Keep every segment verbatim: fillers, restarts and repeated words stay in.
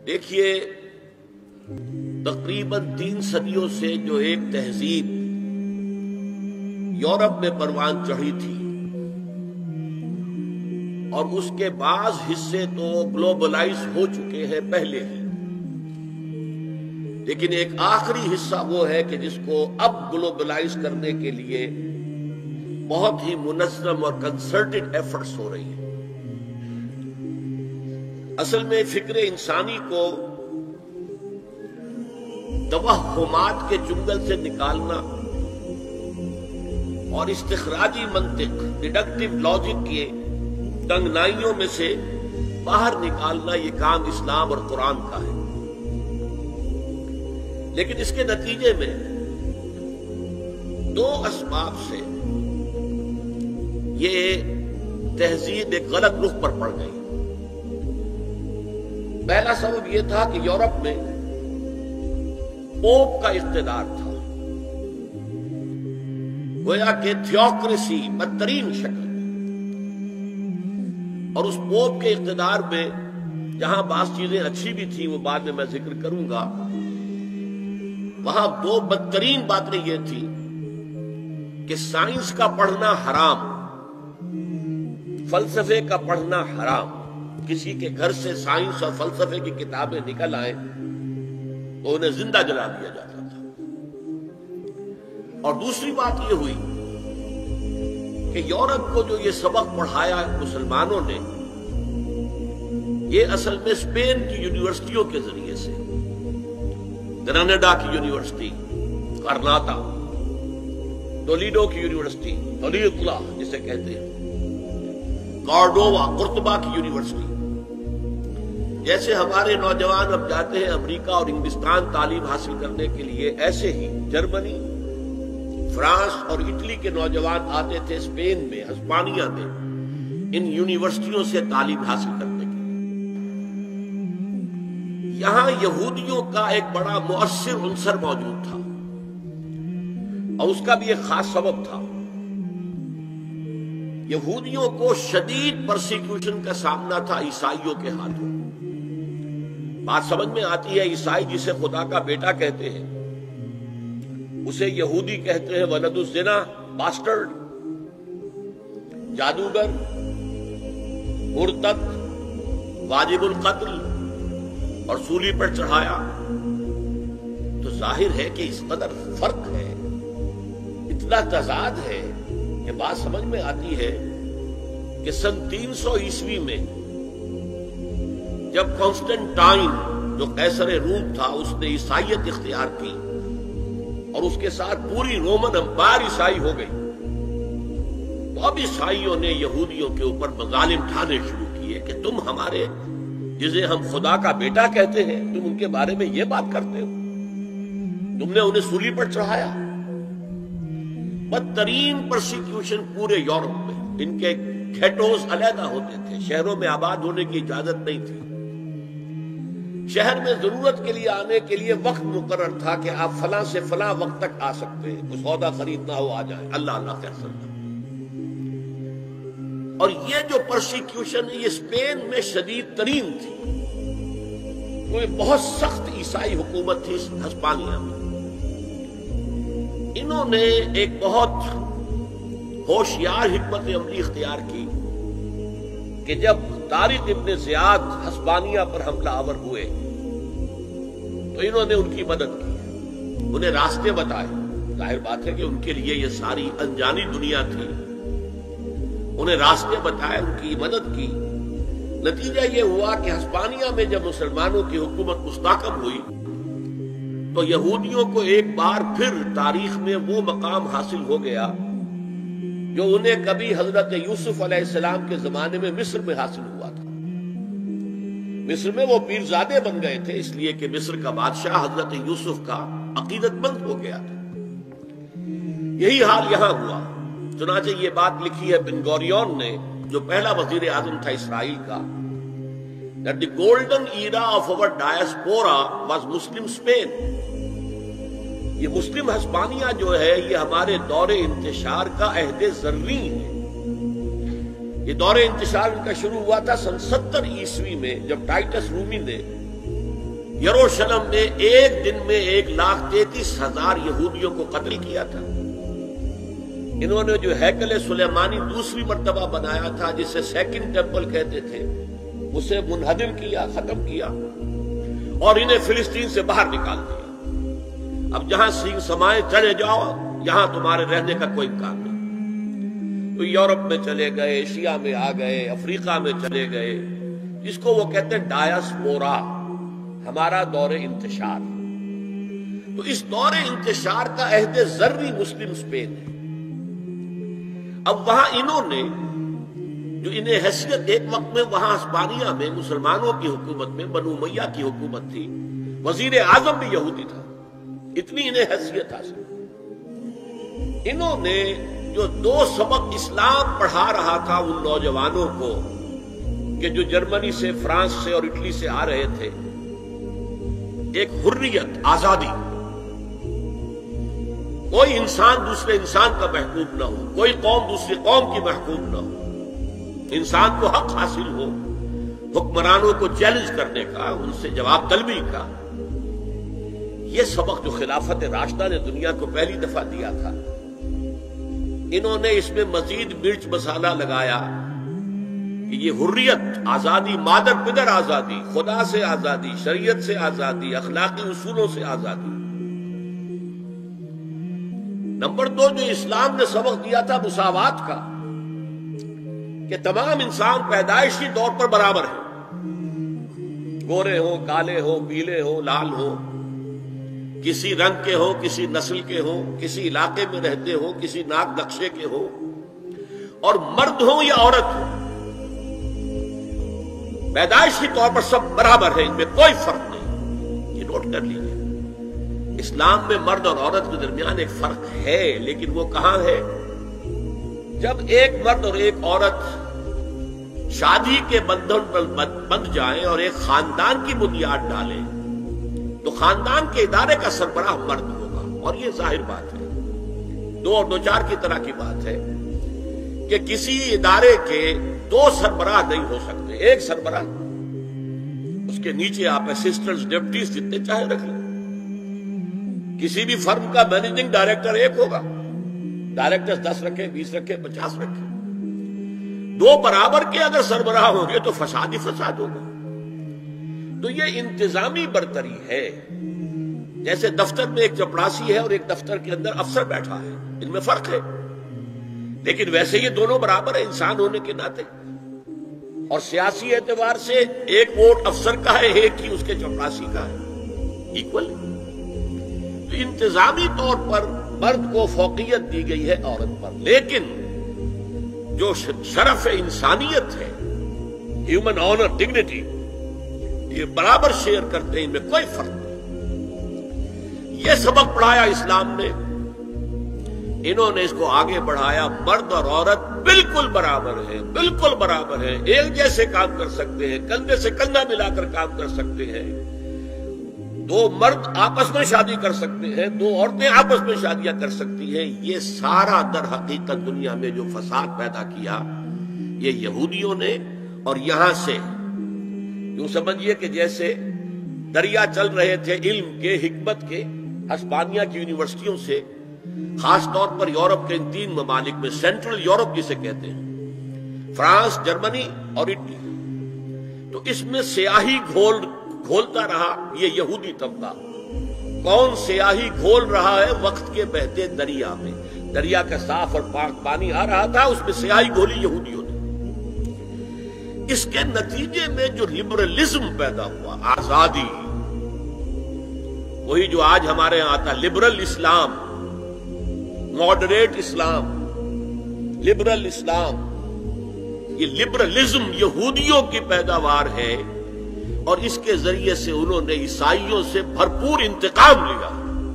دیکھیے، تقریباً تین صدیوں سے جو ایک تہذیب یورپ میں پروان چڑھی تھی اور اس کے بعض حصے تو گلوبلائز ہو چکے ہیں پہلے ہی، لیکن ایک آخری حصہ وہ ہے کہ جس کو اب گلوبلائز کرنے کے لیے بہت ہی منظم اور کنسرٹڈ ایفرٹس ہو رہی ہیں۔ اصل میں فکر انسانی کو توہمات کے جنگل سے نکالنا اور استخراجی منطق، ڈیڈکٹیو لاجک کے تنگنائیوں میں سے باہر نکالنا، یہ کام اسلام اور قرآن کا ہے۔ لیکن اس کے نتیجے میں دو اسباب سے یہ تہذیب ایک غلط رخ پر پڑ گئی۔ پہلا سبب یہ تھا کہ یورپ میں پوپ کا اقتدار تھا، گویا کہ تھیوکریسی بدترین شکل، اور اس پوپ کے اقتدار میں جہاں بعض چیزیں اچھی بھی تھیں، وہ بعد میں میں ذکر کروں گا، وہاں دو بدترین باتیں یہ تھی کہ سائنس کا پڑھنا حرام، فلسفے کا پڑھنا حرام۔ کسی کے گھر سے سائنس اور فلسفے کی کتابیں نکل آئیں تو انہیں زندہ جلا دیا جاتا تھا۔ اور دوسری بات یہ ہوئی کہ یورپ کو جو یہ سبق پڑھایا مسلمانوں نے، یہ اصل میں اسپین کی یونیورسٹیوں کے ذریعے سے، گراناڈا کی یونیورسٹی، کرناٹا، ٹولیڈو کی یونیورسٹی، تولیدلہ جسے کہتے ہیں، کارڈووا، قرطبہ کی یونیورسٹی، جیسے ہمارے نوجوان اب جاتے ہیں امریکہ اور انگلستان تعلیم حاصل کرنے کے لیے، ایسے ہی جرمنی، فرانس اور اٹلی کے نوجوان آتے تھے اسپین میں، ہسپانیہ میں، ان یونیورسٹیوں سے تعلیم حاصل کرنے کے لیے۔ یہاں یہودیوں کا ایک بڑا مؤثر عنصر موجود تھا، اور اس کا بھی ایک خاص سبب تھا۔ یہودیوں کو شدید پرسیکیوشن کا سامنا تھا عیسائیوں کے ہاتھوں۔ بات سمجھ میں آتی ہے، عیسائی جسے خدا کا بیٹا کہتے ہیں، اسے یہودی کہتے ہیں ولد الزنا، باسٹرڈ، جادوگر، مرتد، واجب القتل، اور سولی پر چڑھایا۔ تو ظاہر ہے کہ اس قدر فرق ہے، اتنا تضاد ہے کہ بات سمجھ میں آتی ہے کہ سن تین سو عیسوی میں جب کانسٹنٹائن جو قیصر روم تھا، اس نے عیسائیت اختیار کی اور اس کے ساتھ پوری رومن امپائر عیسائی ہو گئی، تو اب عیسائیوں نے یہودیوں کے اوپر مظالم ڈھانے شروع کیے کہ تم ہمارے، جسے ہم خدا کا بیٹا کہتے ہیں، تم ان کے بارے میں یہ بات کرتے ہو، تم نے انہیں سولی پر چڑھایا۔ بدترین پرسیکیوشن پورے یورپ میں، ان کے گھیٹوز علیحدہ ہوتے تھے، شہروں میں آباد ہونے کی اجازت نہیں تھی، شہر میں ضرورت کے لیے آنے کے لیے وقت مقرر تھا کہ آپ فلاں سے فلاں وقت تک آ سکتے ہیں، کوئی سودا خریدنا ہو آ جائیں، اللہ اللہ خیر سلام۔ اور یہ جو پرسیکیوشن ہے یہ اسپین میں شدید ترین تھی، کوئی بہت سخت عیسائی حکومت تھی ہسپانیہ میں۔ انہوں نے ایک بہت ہوشیار حکمت عملی اختیار کی کہ جب طارق ابن زیاد ہسپانیہ پر حملہ آور ہوئے تو انہوں نے ان کی مدد کی، انہیں راستے بتائے۔ ظاہر بات ہے کہ ان کے لیے یہ ساری انجانی دنیا تھی، انہیں راستے بتائے، ان کی مدد کی۔ نتیجہ یہ ہوا کہ ہسپانیہ میں جب مسلمانوں کی حکومت مستحکم ہوئی تو یہودیوں کو ایک بار پھر تاریخ میں وہ مقام حاصل ہو گیا جو انہیں کبھی حضرت یوسف علیہ السلام کے زمانے میں مصر میں حاصل ہوا تھا۔ مصر میں وہ پیرزادے بن گئے تھے، اس لیے کہ مصر کا بادشاہ حضرت یوسف کا عقیدت مند ہو گیا تھا۔ یہی حال یہاں ہوا۔ چنانچہ یہ بات لکھی ہے بن گوریون نے، جو پہلا وزیر اعظم تھا اسرائیل کا، that the golden era of our diaspora was Muslim Spain۔ یہ مسلم ہسپانیہ جو ہے یہ ہمارے دور انتشار کا عہد زرین ہے۔ یہ دور انتشار ان کا شروع ہوا تھا سن ستر عیسوی میں، جب ٹائٹس رومی نے یروشلم میں ایک دن میں ایک لاکھ تینتیس ہزار یہودیوں کو قتل کیا تھا۔ انہوں نے جو ہیکل سلیمانی دوسری مرتبہ بنایا تھا، جسے سیکنڈ ٹیمپل کہتے تھے، اسے منہدم کیا، ختم کیا، اور انہیں فلسطین سے باہر نکال دیا۔ اب جہاں سینگ سمائے چلے جاؤ، یہاں تمہارے رہنے کا کوئی امکان نہیں۔ تو یورپ میں چلے گئے، ایشیا میں آ گئے، افریقہ میں چلے گئے، جس کو وہ کہتے ہیں ڈایاسپورا، ہمارا دور انتشار۔ تو اس دور انتشار کا عہد زرعی مسلم اسپین ہے۔ اب وہاں انہوں نے جو انہیں حیثیت، ایک وقت میں وہاں اسپانیہ میں مسلمانوں کی حکومت میں بنو امیہ کی حکومت تھی، وزیر اعظم بھی یہودی تھا، اتنی انہیں حیثیت حاصل۔ انہوں نے جو دو سبق اسلام پڑھا رہا تھا ان نوجوانوں کو کہ جو جرمنی سے، فرانس سے اور اٹلی سے آ رہے تھے، ایک حریت، آزادی، کوئی انسان دوسرے انسان کا محکوم نہ ہو، کوئی قوم دوسری قوم کی محکوم نہ ہو، انسان کو حق حاصل ہو حکمرانوں کو چیلنج کرنے کا، ان سے جواب طلبی کا۔ یہ سبق جو خلافت راشدہ نے دنیا کو پہلی دفعہ دیا تھا، انہوں نے اس میں مزید مرچ مسالہ لگایا کہ یہ حریت، آزادی، مادر پدر آزادی، خدا سے آزادی، شریعت سے آزادی، اخلاقی اصولوں سے آزادی۔ نمبر دو، جو اسلام نے سبق دیا تھا مساوات کا، کہ تمام انسان پیدائشی طور پر برابر ہیں، گورے ہوں، کالے ہوں، پیلے ہوں، لال ہوں، کسی رنگ کے ہوں، کسی نسل کے ہوں، کسی علاقے میں رہتے ہوں، کسی ناک نقشے کے ہوں، اور مرد ہوں یا عورت ہوں، پیدائشی طور پر سب برابر ہیں، ان میں کوئی فرق نہیں۔ یہ نوٹ کر لیجیے، اسلام میں مرد اور عورت کے درمیان ایک فرق ہے، لیکن وہ کہاں ہے؟ جب ایک مرد اور ایک عورت شادی کے بندھن پر بندھ جائیں اور ایک خاندان کی بنیاد ڈالیں، تو خاندان کے ادارے کا سربراہ مرد ہوگا، اور یہ ظاہر بات ہے، دو اور دو چار کی طرح کی بات ہے کہ کسی ادارے کے دو سربراہ نہیں ہو سکتے، ایک سربراہ، اس کے نیچے آپ اسسٹنٹس، ڈپٹیز جتنے چاہے رکھ لیں۔ کسی بھی فرم کا مینیجنگ ڈائریکٹر ایک ہوگا، ڈائریکٹر دس رکھے، بیس رکھے، پچاس رکھے، دو برابر کے اگر سربراہ ہوں گے تو فساد ہی فساد ہوگا۔ تو یہ انتظامی برتری ہے، جیسے دفتر میں ایک چپڑاسی ہے اور ایک دفتر کے اندر افسر بیٹھا ہے، ان میں فرق ہے، لیکن ویسے یہ دونوں برابر ہیں انسان ہونے کے ناطے، اور سیاسی اعتبار سے ایک ووٹ افسر کا ہے، ایک ہی اس کے چپڑاسی کا ہے، ایکول۔ تو انتظامی طور پر مرد کو فوقیت دی گئی ہے عورت پر، لیکن جو شرف انسانیت ہے، ہیومن آنر، ڈگنیٹی، یہ برابر شیئر کرتے ہیں، ان میں کوئی فرق نہیں۔ یہ سبق پڑھایا اسلام نے، انہوں نے اس کو آگے بڑھایا، مرد اور عورت بالکل برابر ہیں، بالکل برابر ہیں، ایک جیسے کام کر سکتے ہیں، کندھے سے کندھا ملا کر کام کر سکتے ہیں، دو مرد آپس میں شادی کر سکتے ہیں، دو عورتیں آپس میں شادیاں کر سکتی ہیں۔ یہ سارا در حقیقت دنیا میں جو فساد پیدا کیا، یہ یہودیوں نے، اور یہاں سے یوں سمجھیے کہ جیسے دریا چل رہے تھے علم کے، حکمت کے، اسپانیہ کی یونیورسٹیوں سے، خاص طور پر یورپ کے ان تین ممالک میں، سینٹرل یورپ جسے کہتے ہیں، فرانس، جرمنی اور اٹلی، تو اس میں سیاہی گھول گھولتا رہا یہ یہودی طبقہ۔ کون سیاہی گھول رہا ہے؟ وقت کے بہتے دریا میں، دریا کا صاف اور پاک پانی آ رہا تھا، اس میں سیاہی گھولی یہودیوں نے۔ اس کے نتیجے میں جو لبرلزم پیدا ہوا، آزادی، وہی جو آج ہمارے یہاں آتا، لبرل اسلام، ماڈریٹ اسلام، لبرل اسلام، یہ لبرلزم یہودیوں کی پیداوار ہے، اور اس کے ذریعے سے انہوں نے عیسائیوں سے بھرپور انتقام لیا۔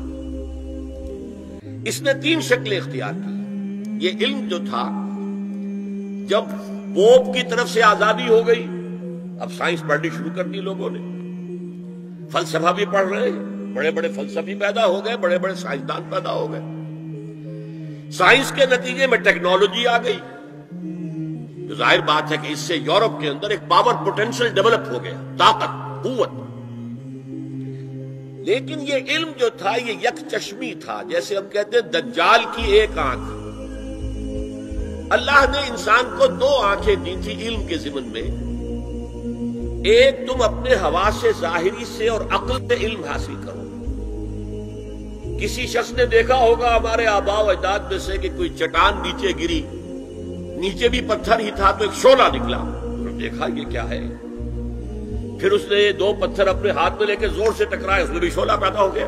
اس نے تین شکلیں اختیار کی۔ یہ علم جو تھا، جب پوپ کی طرف سے آزادی ہو گئی، اب سائنس پڑھنی شروع کر دی لوگوں نے، فلسفہ بھی پڑھ رہے ہیں، بڑے بڑے فلسفی پیدا ہو گئے، بڑے بڑے سائنسدان پیدا ہو گئے۔ سائنس کے نتیجے میں ٹیکنالوجی آ گئی، تو ظاہر بات ہے کہ اس سے یورپ کے اندر ایک پاور پوٹینشل ڈیولپ ہو گیا، طاقت، قوت۔ لیکن یہ علم جو تھا یہ یک چشمی تھا، جیسے ہم کہتے ہیں دجال کی ایک آنکھ۔ اللہ نے انسان کو دو آنکھیں دی تھی علم کے ضمن میں، ایک تم اپنے حواس ظاہری سے اور عقل سے علم حاصل کرو۔ کسی شخص نے دیکھا ہوگا ہمارے آباء و اجداد میں سے کہ کوئی چٹان نیچے گری، نیچے بھی پتھر ہی تھا تو ایک شعلہ نکلا، انہوں نے دیکھا یہ کیا ہے، پھر اس نے دو پتھر اپنے ہاتھ میں لے کے زور سے ٹکرائے، اس میں بھی شعلہ پیدا ہو گیا،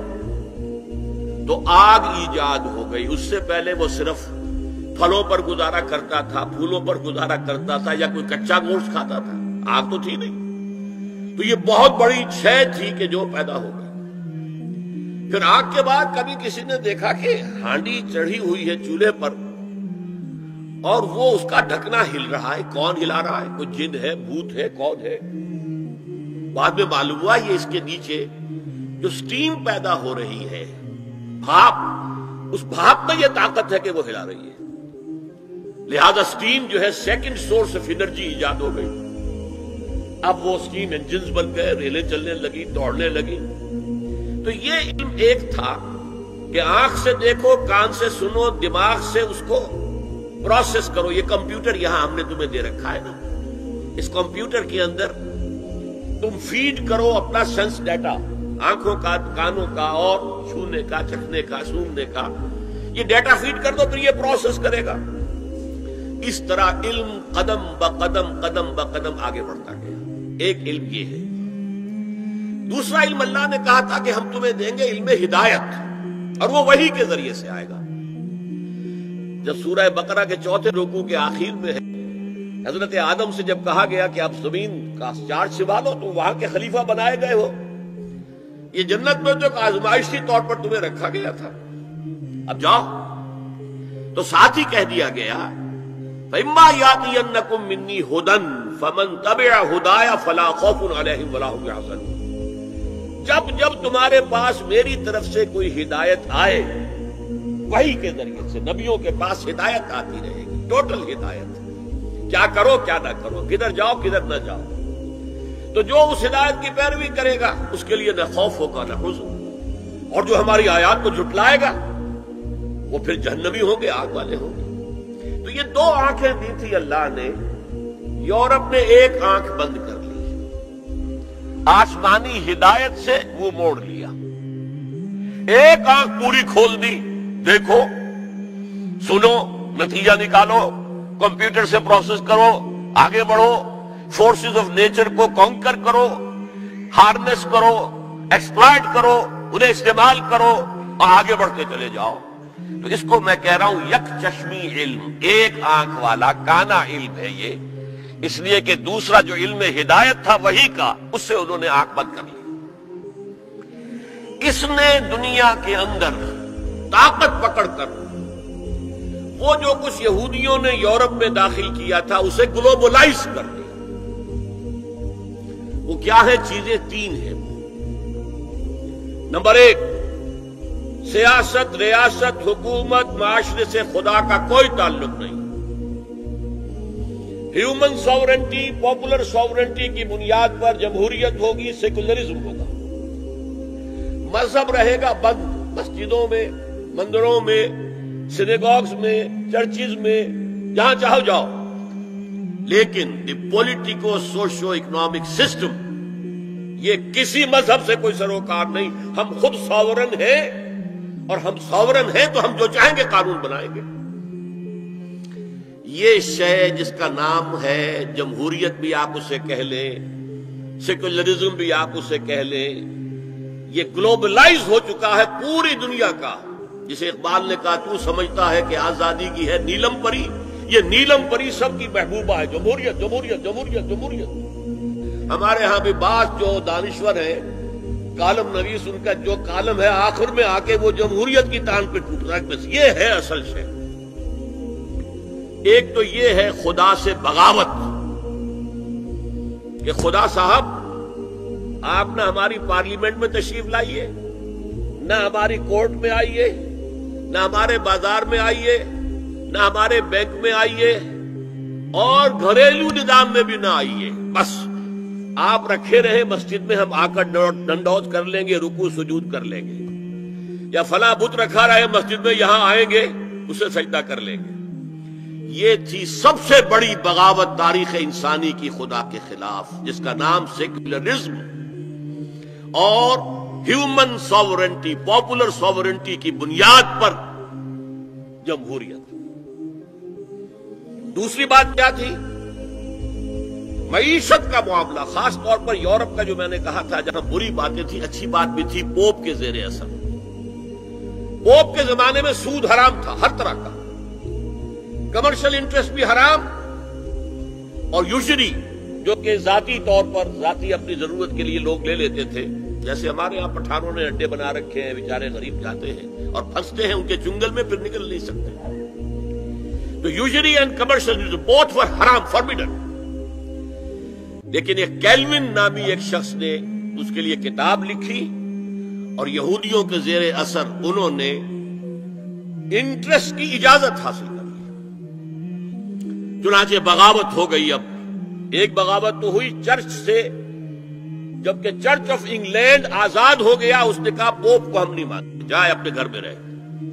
تو آگ ایجاد ہو گئی۔ اس سے پہلے وہ صرف پھلوں پر گزارا کرتا تھا، پھولوں پر گزارا کرتا تھا، یا کوئی کچا گوشت کھاتا تھا، آگ تو تھی نہیں۔ تو یہ بہت بڑی شے تھی کہ جو پیدا ہو گئی۔ پھر آگ کے بعد کبھی کسی نے دیکھا کہ ہانڈی چڑھی ہوئی ہے چولہے پر اور وہ اس کا ڈھکنا ہل رہا ہے، کون ہلا رہا ہے؟ کوئی جن ہے، بھوت ہے، کون ہے؟ بعد میں معلوم ہوا یہ اس کے نیچے جو سٹیم پیدا ہو رہی ہے، بھاپ، اس بھاپ میں یہ طاقت ہے کہ وہ ہلا رہی ہے، لہذا سٹیم جو ہے سیکنڈ سورس آف انرجی ایجاد ہو گئی۔ اب وہ سٹیم انجنز بن گئے، ریلیں چلنے لگی، دوڑنے لگی۔ تو یہ علم ایک تھا کہ آنکھ سے دیکھو، کان سے سنو، دماغ سے اس کو پروسیس کرو۔ یہ کمپیوٹر یہاں ہم نے تمہیں دے رکھا ہے نا، اس کمپیوٹر کے اندر تم فیڈ کرو اپنا سینس ڈیٹا، آنکھوں کا، کانوں کا، اور چھونے کا، چکھنے کا، سونگنے کا، یہ ڈیٹا فیڈ کر دو، پھر یہ پروسیس کرے گا۔ اس طرح علم قدم بقدم قدم بقدم آگے بڑھتا گیا۔ ایک علم یہ ہے۔ دوسرا علم اللہ نے کہا تھا کہ ہم تمہیں دیں گے علم ہدایت، اور وہ وحی کے ذریعے سے آئے گا۔ جب سورہ بقرہ کے چوتھے رکوع کے آخر میں ہے، حضرت آدم سے جب کہا گیا کہ اب زمین کا چارج سنبھالو، تو وہاں کے خلیفہ بنائے گئے ہو، یہ جنت میں تو ایک آزمائشی طور پر تمہیں رکھا گیا تھا، اب جاؤ۔ تو ساتھ ہی کہہ دیا گیا فَإِمَّا يَأْتِيَنَّكُم مِّنِّي هُدًى فَمَن تَبِعَ هُدَايَ فَلَا خَوْفٌ عَلَيْهِمْ وَلَا هُمْ يَحْزَنُونَ۔ جب جب تمہارے پاس میری طرف سے کوئی ہدایت آئے، وحی کے ذریعے سے نبیوں کے پاس ہدایت آتی رہے گی، ٹوٹل ہدایت، کیا کرو کیا نہ کرو، کدھر جاؤ کدھر نہ جاؤ، تو جو اس ہدایت کی پیروی کرے گا اس کے لیے نہ خوف ہوگا نہ حزن، اور جو ہماری آیات کو جھٹلائے گا وہ پھر جہنمی ہوں گے، آگ والے ہوں گے۔ تو یہ دو آنکھیں دی تھی اللہ نے، یورپ نے ایک آنکھ بند کر لی، آسمانی ہدایت سے وہ موڑ لیا، ایک آنکھ پوری کھول دی، دیکھو، سنو، نتیجہ نکالو، کمپیوٹر سے پروسیس کرو، آگے بڑھو، فورسز آف نیچر کو کانکر کرو، ہارنس کرو، ایکسپلائٹ کرو، انہیں استعمال کرو اور آگے بڑھتے چلے جاؤ۔ تو اس کو میں کہہ رہا ہوں یک چشمی علم، ایک آنکھ والا کانا علم ہے یہ، اس لیے کہ دوسرا جو علم ہدایت تھا وحی کا، اس سے انہوں نے آنکھ بند کر لی۔ اس نے دنیا کے اندر طاقت پکڑ کر وہ جو کچھ یہودیوں نے یورپ میں داخل کیا تھا اسے گلوبلائز کر دیا۔ وہ کیا ہے؟ چیزیں تین ہیں۔ نمبر ایک، سیاست، ریاست، حکومت، معاشرے سے خدا کا کوئی تعلق نہیں۔ ہیومن ساورنٹی، پاپولر ساورنٹی کی بنیاد پر جمہوریت ہوگی، سیکولرزم ہوگا، مذہب رہے گا بند، مسجدوں میں، مندروں میں، سینیگاگز میں، چرچز میں، جہاں چاہو جاؤ، لیکن the politico socio economic system یہ کسی مذہب سے کوئی سروکار نہیں۔ ہم خود ساورن ہیں، اور ہم ساورن ہیں تو ہم جو چاہیں گے قانون بنائیں گے۔ یہ شے جس کا نام ہے جمہوریت بھی آپ اسے کہہ لیں، سیکولرزم بھی آپ اسے کہہ لیں، یہ گلوبلائز ہو چکا ہے پوری دنیا کا۔ جسے اقبال نے کہا تو سمجھتا ہے کہ آزادی کی ہے نیلم پری، یہ نیلم پری سب کی محبوبہ ہے، جمہوریت جمہوریت جمہوریت جمہوریت۔ ہمارے ہاں بھی بعض جو دانشور ہیں، کالم نویس، ان کا جو کالم ہے آخر میں آ کے وہ جمہوریت کی تان پہ ٹوٹ رہا ہے، بس یہ ہے اصل شے۔ ایک تو یہ ہے خدا سے بغاوت، کہ خدا صاحب آپ نہ ہماری پارلیمنٹ میں تشریف لائیے، نہ ہماری کورٹ میں آئیے، نہ ہمارے بازار میں آئیے، نہ ہمارے بینک میں آئیے، اور گھریلو نظام میں بھی نہ آئیے، بس آپ رکھے رہے مسجد میں، ہم آ کر ڈنڈوت کر لیں گے، رکوع سجود کر لیں گے، یا فلاں بت رکھا رہے مسجد میں، یہاں آئیں گے اسے سجدہ کر لیں گے۔ یہ تھی سب سے بڑی بغاوت تاریخ انسانی کی خدا کے خلاف، جس کا نام سیکولرزم اور ہیومن ساورنٹی، پاپولر ساورنٹی کی بنیاد پر جمہوریت۔ دوسری بات کیا تھی؟ معیشت کا معاملہ، خاص طور پر یورپ کا جو میں نے کہا تھا جہاں بری باتیں تھی، اچھی بات بھی تھی، پوپ کے زیر اثر۔ پوپ کے زمانے میں سود حرام تھا، ہر طرح کا، کمرشل انٹرسٹ بھی حرام، اور یوزری جو کہ ذاتی طور پر ذاتی اپنی ضرورت کے لیے لوگ لے لیتے تھے، جیسے ہمارے یہاں پٹھانوں نے اڈے بنا رکھے ہیں، بیچارے غریب جاتے ہیں اور پھنستے ہیں ان کے جنگل میں، پھر نکل نہیں سکتے۔ تو usury and commercial both were حرام، فاربیڈن۔ لیکن ایک کیلوین نامی ایک شخص نے اس کے لیے کتاب لکھی، اور یہودیوں کے زیر اثر انہوں نے انٹرسٹ کی اجازت حاصل کر لی، چنانچہ بغاوت ہو گئی۔ اب ایک بغاوت تو ہوئی چرچ سے، جبکہ چرچ آف انگلینڈ آزاد ہو گیا، اس نے کہا پوپ کو ہم نہیں مانتے، جائے اپنے گھر میں رہے،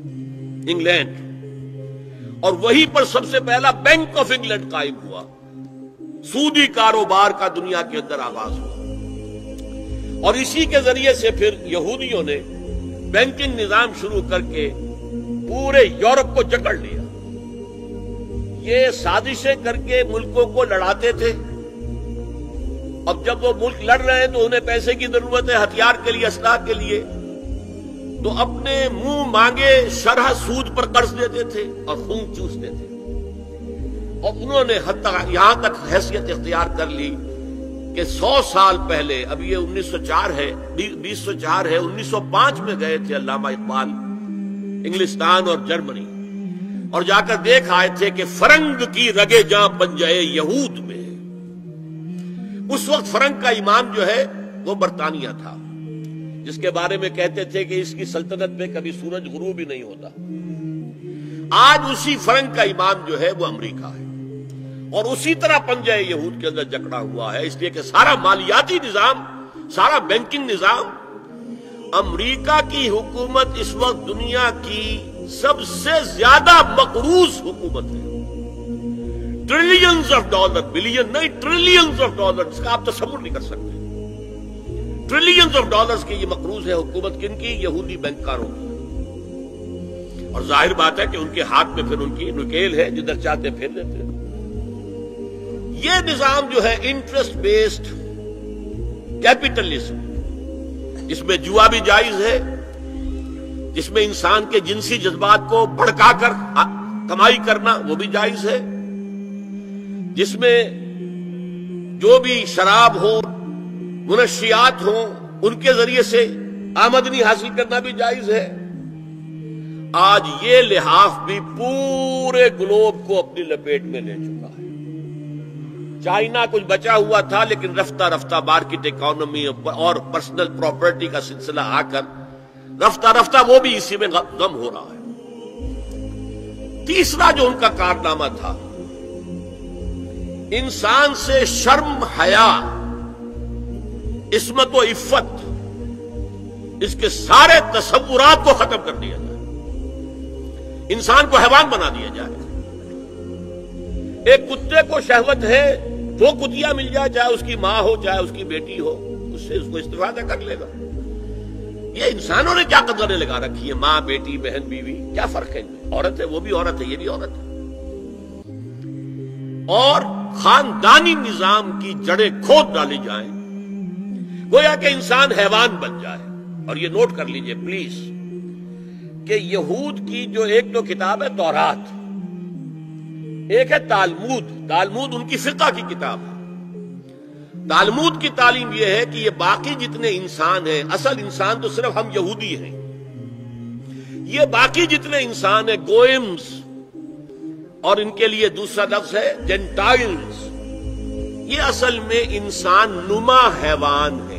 انگلینڈ۔ اور وہیں پر سب سے پہلا بینک آف انگلینڈ قائم ہوا، سودی کاروبار کا دنیا کے اندر آغاز ہوا، اور اسی کے ذریعے سے پھر یہودیوں نے بینکنگ نظام شروع کر کے پورے یورپ کو جکڑ لیا۔ یہ سازشیں کر کے ملکوں کو لڑاتے تھے، اب جب وہ ملک لڑ رہے ہیں تو انہیں پیسے کی ضرورت ہے، ہتھیار کے لیے، اسلحہ کے لیے، تو اپنے منہ مانگے شرح سود پر قرض دیتے تھے اور خون چوستے تھے۔ اور انہوں نے حتیٰ یہاں تک حیثیت اختیار کر لی کہ سو سال پہلے، اب یہ انیس سو چار ہے، بیس سو چار ہے، انیس سو پانچ میں گئے تھے علامہ اقبال انگلستان اور جرمنی، اور جا کر دیکھ آئے تھے کہ فرنگ کی رگے جاں بن جائے یہود میں۔ اس وقت فرنگ کا امام جو ہے وہ برطانیہ تھا، جس کے بارے میں کہتے تھے کہ اس کی سلطنت میں کبھی سورج غروب ہی نہیں ہوتا۔ آج اسی فرنگ کا امام جو ہے وہ امریکہ ہے، اور اسی طرح پنجہ یہود کے اندر جکڑا ہوا ہے، اس لیے کہ سارا مالیاتی نظام، سارا بینکنگ نظام، امریکہ کی حکومت اس وقت دنیا کی سب سے زیادہ مقروض حکومت ہے، ٹریلینز آف ڈالر، بلین نہیں، ٹریلینز آف ڈالر، اس کا آپ تصور نہیں کر سکتے۔ ٹریلینز آف ڈالرز کی یہ مقروض ہے حکومت، کن کی؟ یہودی بینکاروں کی۔ اور ظاہر بات ہے کہ ان کے ہاتھ میں پھر ان کی نکیل ہے، جدھر چاہتے پھیر دیتے ہیں۔ یہ نظام جو ہے انٹرسٹ بیسڈ کیپٹلزم، جس میں جوا بھی جائز ہے، جس میں انسان کے جنسی جذبات کو بھڑکا کر کمائی کرنا وہ بھی جائز ہے، جس میں جو بھی شراب ہو، منشیات ہوں، ان کے ذریعے سے آمدنی حاصل کرنا بھی جائز ہے۔ آج یہ لحاف بھی پورے گلوب کو اپنی لپیٹ میں لے چکا ہے۔ چائنا کچھ بچا ہوا تھا، لیکن رفتہ رفتہ مارکیٹ اکانومی اور پرسنل پراپرٹی کا سلسلہ آ کر رفتہ رفتہ وہ بھی اسی میں غم ہو رہا ہے۔ تیسرا جو ان کا کارنامہ تھا، انسان سے شرم، حیا، عصمت و عفت، اس کے سارے تصورات کو ختم کر دیا جائے، انسان کو حیوان بنا دیا جائے۔ ایک کتے کو شہوت ہے، جو کتیا مل جائے، چاہے اس کی ماں ہو چاہے اس کی بیٹی ہو، اس سے اس کو استفادہ کر لے گا۔ یہ انسانوں نے کیا قدریں لگا رکھی ہیں، ماں، بیٹی، بہن، بیوی، کیا فرق ہے ان میں؟ عورت ہے وہ بھی عورت ہے، یہ بھی عورت ہے۔ اور خاندانی نظام کی جڑیں کھود ڈالی جائیں، گویا کہ انسان حیوان بن جائے۔ اور یہ نوٹ کر لیجئے پلیز کہ یہود کی جو ایک تو کتاب ہے تورات، ایک ہے تالمود۔ تالمود ان کی فقہ کی کتاب ہے۔ تالمود کی تعلیم یہ ہے کہ یہ باقی جتنے انسان ہیں، اصل انسان تو صرف ہم یہودی ہیں، یہ باقی جتنے انسان ہیں گوئمز، اور ان کے لیے دوسرا لفظ ہے جینٹائلز، یہ اصل میں انسان نما حیوان ہے،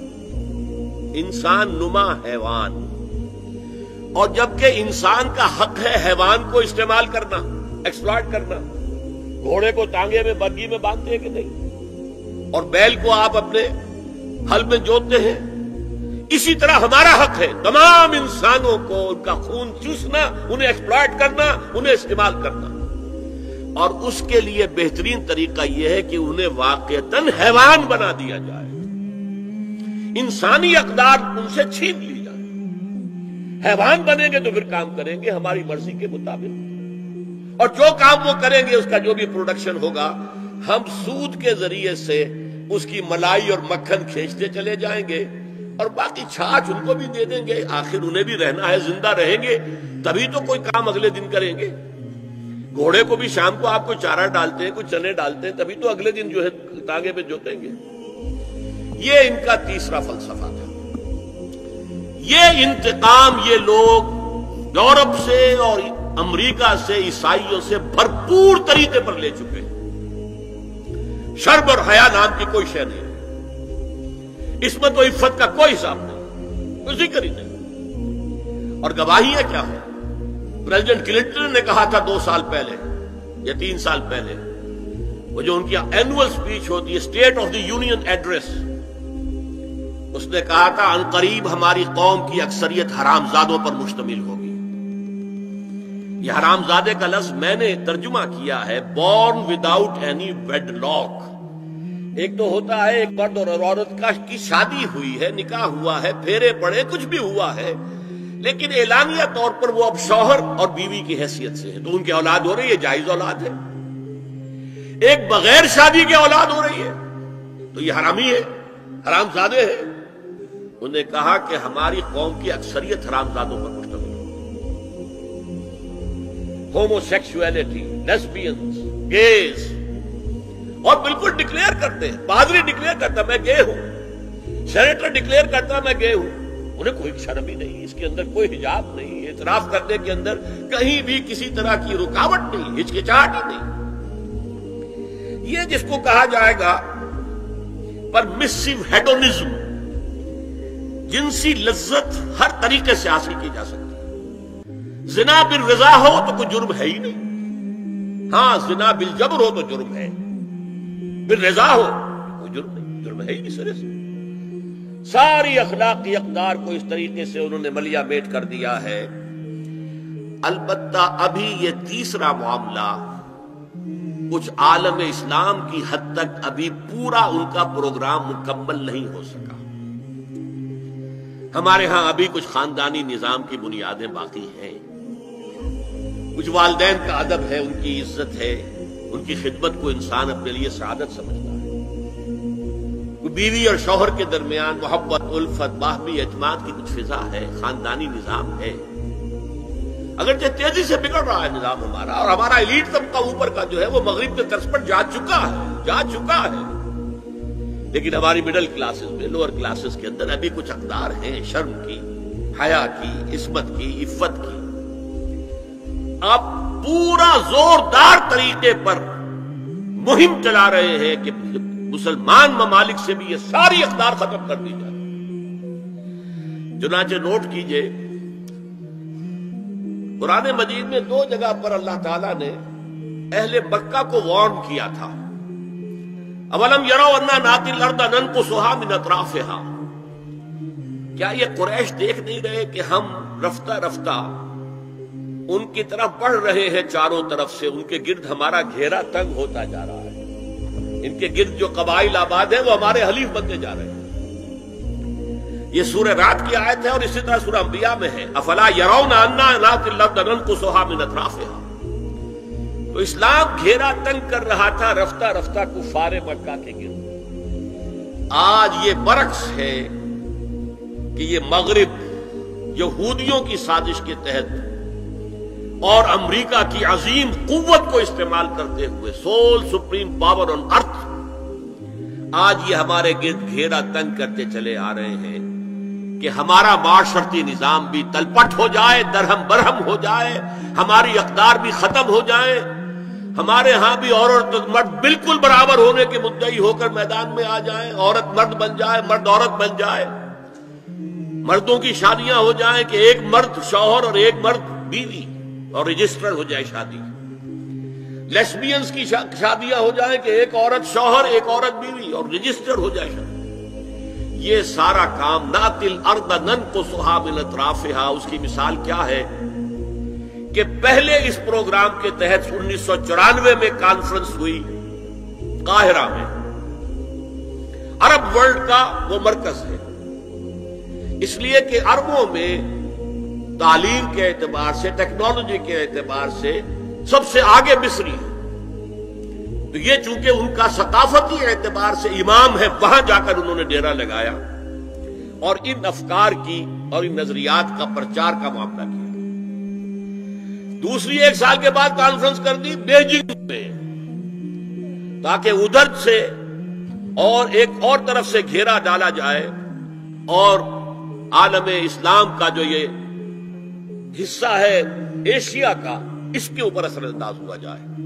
انسان نما حیوان۔ اور جبکہ انسان کا حق ہے حیوان کو استعمال کرنا، ایکسپلائٹ کرنا، گھوڑے کو ٹانگے میں بگی میں باندھتے ہیں کہ نہیں، اور بیل کو آپ اپنے ہل میں جوتتے ہیں، اسی طرح ہمارا حق ہے تمام انسانوں کو ان کا خون چوسنا، انہیں ایکسپلائٹ کرنا، انہیں استعمال کرنا، اور اس کے لیے بہترین طریقہ یہ ہے کہ انہیں واقعتاً حیوان بنا دیا جائے، انسانی اقدار ان سے چھین لی جائے۔ حیوان بنیں گے تو پھر کام کریں گے ہماری مرضی کے مطابق، اور جو کام وہ کریں گے اس کا جو بھی پروڈکشن ہوگا ہم سود کے ذریعے سے اس کی ملائی اور مکھن کھینچتے چلے جائیں گے، اور باقی چھاچ ان کو بھی دے دیں گے، آخر انہیں بھی رہنا ہے، زندہ رہیں گے تبھی تو کوئی کام اگلے دن کریں گے۔ گھوڑے کو بھی شام کو آپ کو چارہ ڈالتے ہیں، کچھ چنے ڈالتے ہیں، تبھی تو اگلے دن جو ہے ٹانگے پہ جوتیں گے۔ یہ ان کا تیسرا فلسفہ تھا۔ یہ انتقام یہ لوگ یورپ سے اور امریکہ سے، عیسائیوں سے بھرپور طریقے پر لے چکے ہیں۔ شرم اور حیا نام کی کوئی شے نہیں، عصمت و عفت کا کوئی حساب نہیں، کوئی ذکر ہی نہیں۔ اور گواہیاں کیا ہیں؟ پریزیڈنٹ کلنٹن نے کہا تھا دو سال پہلے یا تین سال پہلے، وہ جو ان کی اینوئل سپیچ ہوتی ہے، state of the union address, اس نے کہا تھا ان قریب ہماری قوم کی اکثریت حرام زادوں پر مشتمل ہوگی۔ یہ حرام زادے کا لفظ میں نے ترجمہ کیا ہے بورن وداؤٹ اینی ویڈ لاک۔ ایک تو ہوتا ہے ایک مرد اور عورت کا کی شادی ہوئی ہے، نکاح ہوا ہے، پھیرے پڑے، کچھ بھی ہوا ہے، لیکن اعلانیہ طور پر وہ اب شوہر اور بیوی کی حیثیت سے ہے، تو ان کی اولاد ہو رہی ہے، جائز اولاد ہے۔ ایک بغیر شادی کی اولاد ہو رہی ہے تو یہ حرامی ہے، حرام زادے ہے۔ انہوں نے کہا کہ ہماری قوم کی اکثریت حرام زادوں پر مشتمل ہے۔ ہومو سیکسولیٹی، لیسبینز، گیز، اور بالکل ڈکلیئر کرتے ہیں، پادری ڈکلیئر کرتا میں گے ہوں، سینیٹر ڈکلیئر کرتا میں گے ہوں، انہیں کوئی شرم ہی نہیں، اس کے اندر کوئی حجاب نہیں، اعتراف کرنے کے اندر کہیں بھی کسی طرح کی رکاوٹ نہیں، ہچکچاہٹ ہی نہیں۔ یہ جس کو کہا جائے گا پرمیسو ہیڈونزم، جنسی لذت ہر طریقے سے حاصل کی جا سکتی ہے۔ زنا بالرضا ہو تو کوئی جرم ہے ہی نہیں، ہاں زنا بالجبر ہو تو جرم ہے، بالرضا ہو کوئی جرم نہیں، جرم ہے ہی نہیں سرے سے۔ ساری اخلاقی اقدار کو اس طریقے سے انہوں نے ملیا میٹ کر دیا ہے۔ البتہ ابھی یہ تیسرا معاملہ کچھ عالم اسلام کی حد تک ابھی پورا ان کا پروگرام مکمل نہیں ہو سکا۔ ہمارے ہاں ابھی کچھ خاندانی نظام کی بنیادیں باقی ہیں، کچھ والدین کا ادب ہے، ان کی عزت ہے، ان کی خدمت کو انسان اپنے لیے سعادت سمجھتا ہے، بیوی اور شوہر کے درمیان محبت، الفت، باہمی اعتماد کی کچھ فضا ہے، خاندانی نظام ہے۔ اگرچہ تیزی سے بگڑ رہا ہے نظام ہمارا، اور ہمارا ایلیٹ طبقہ اوپر کا جو ہے وہ مغرب کے طرز پر جا چکا ہے جا چکا ہے لیکن ہماری مڈل کلاسز میں، لوور کلاسز کے اندر ابھی کچھ اقدار ہیں شرم کی، حیا کی، عصمت کی، عفت کی۔ آپ پورا زوردار طریقے پر مہم چلا رہے ہیں کہ مسلمان ممالک سے بھی یہ ساری اقدار ختم کر دی جائے۔ چنانچہ نوٹ کیجئے، قرآن مجید میں دو جگہ پر اللہ تعالیٰ نے اہل مکہ کو وارن کیا تھا۔ اولم یروا انا ناتی الارض ننقصها من اطرافها، کیا یہ قریش دیکھ نہیں رہے کہ ہم رفتہ رفتہ ان کی طرف بڑھ رہے ہیں، چاروں طرف سے ان کے گرد ہمارا گھیرا تنگ ہوتا جا رہا ہے، ان کے گرد جو قبائل آباد ہیں وہ ہمارے حلیف بنتے جا رہے ہیں۔ یہ سورہ رات کی آیت ہے، اور اسی طرح سورہ انبیاء میں ہے، افلا یرون انا ناتی الارض ننقصها من اطرافها۔ تو اسلام گھیرا تنگ کر رہا تھا رفتہ رفتہ کفار مکہ کے گرد۔ آج یہ برعکس ہے کہ یہ مغرب یہودیوں کی سازش کے تحت اور امریکہ کی عظیم قوت کو استعمال کرتے ہوئے، sole supreme power on earth, آج یہ ہمارے گرد گھیرا تنگ کرتے چلے آ رہے ہیں کہ ہمارا معاشرتی نظام بھی تلپٹ ہو جائے، درہم برہم ہو جائے، ہماری اقدار بھی ختم ہو جائے، ہمارے ہاں بھی عورت اور مرد بالکل برابر ہونے کے مدعی ہو کر میدان میں آ جائیں، عورت مرد بن جائے، مرد عورت بن جائے، مردوں کی شادیاں ہو جائیں کہ ایک مرد شوہر اور ایک مرد بیوی، اور رجسٹر ہو جائے شادی۔ لیسبینز کی شادیاں ہو جائیں کہ ایک عورت شوہر ایک عورت بیوی اور رجسٹر ہو جائے شادی. یہ سارا کام ناتل ارض ننقصھا من اطرافھا. اس کی مثال کیا ہے کہ پہلے اس پروگرام کے تحت انیس سو چورانوے میں کانفرنس ہوئی قاہرہ میں. عرب ورلڈ کا وہ مرکز ہے، اس لیے کہ عربوں میں تعلیم کے اعتبار سے، ٹیکنالوجی کے اعتبار سے سب سے آگے مصری ہے. تو یہ چونکہ ان کا ثقافتی اعتبار سے امام ہے، وہاں جا کر انہوں نے ڈیرا لگایا اور ان افکار کی اور ان نظریات کا پرچار کا معاملہ کیا. دوسری ایک سال کے بعد کانفرنس کر دی بیجنگ میں، تاکہ ادھر سے اور ایک اور طرف سے گھیرا ڈالا جائے اور عالم اسلام کا جو یہ حصہ ہے ایشیا کا، اس کے اوپر اثر انداز ہوا جائے.